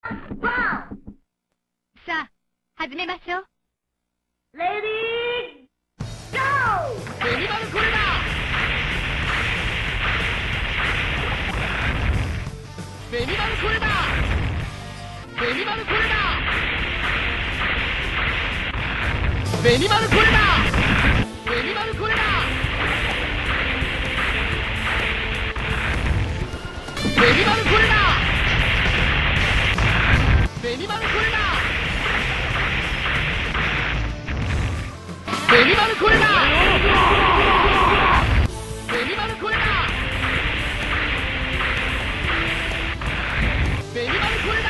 さあ、始めましょう。 レディーゴー。 ベニマルコレだ。ベニマルコレだ。ベニマルコレだ。ベニマルコレだ。ベニマルコレだ。ベニマルコレだ。ベニマルコレだ。ベニマルコレだ。ベニマルコレだ。ベニマルコレだ。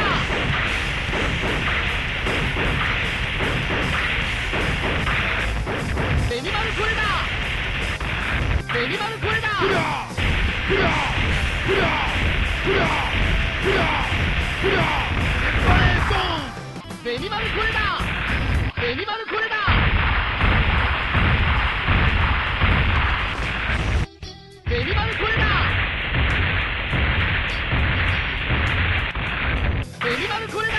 ベニマルコレだ。ベニマルコレだ。ベニマルコレだ。ベニマルコレだ。ベニマルコレだ。ベニマルコレだ。